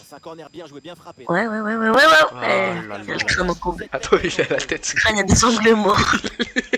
c'est un corner bien joué, bien frappé. Ouais. Oh là là. Je crâne au cou. Attends, il a la tête. Crâne, il y a des angles morts.